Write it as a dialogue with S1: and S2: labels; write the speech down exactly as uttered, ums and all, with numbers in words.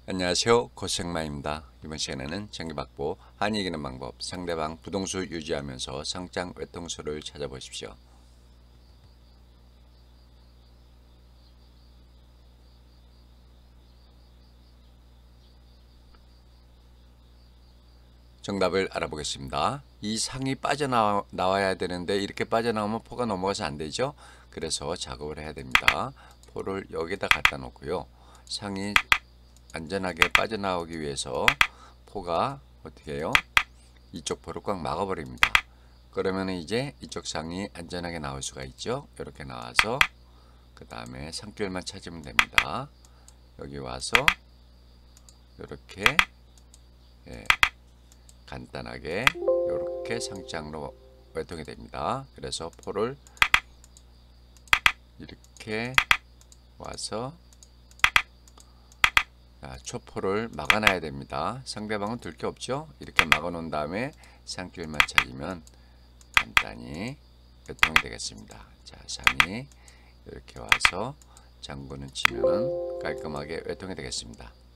S1: 안녕하세요. 고생마입니다. 이번 시간에는 정기박보 한이 이기는 방법, 상대방 부동수 유지하면서 상장 외통수를 찾아보십시오. 정답을 알아보겠습니다. 이 상이 빠져나와야 되는데 이렇게 빠져나오면 포가 넘어가서 안 되죠. 그래서 작업을 해야 됩니다. 포를 여기다 갖다 놓고요. 상이 안전하게 빠져나오기 위해서 포가 어떻게 해요? 이쪽 포를 꽉 막아버립니다. 그러면 이제 이쪽 상이 안전하게 나올 수가 있죠. 이렇게 나와서 그 다음에 상줄만 찾으면 됩니다. 여기 와서 이렇게 예, 간단하게 이렇게 상장로 외통이 됩니다. 그래서 포를 이렇게 와서 초포를 막아놔야 됩니다. 상대방은 둘 게 없죠. 이렇게 막아 놓은 다음에 상줄만 찾으면 간단히 외통이 되겠습니다. 자, 상이 이렇게 와서 장구는 치면은 깔끔하게 외통이 되겠습니다.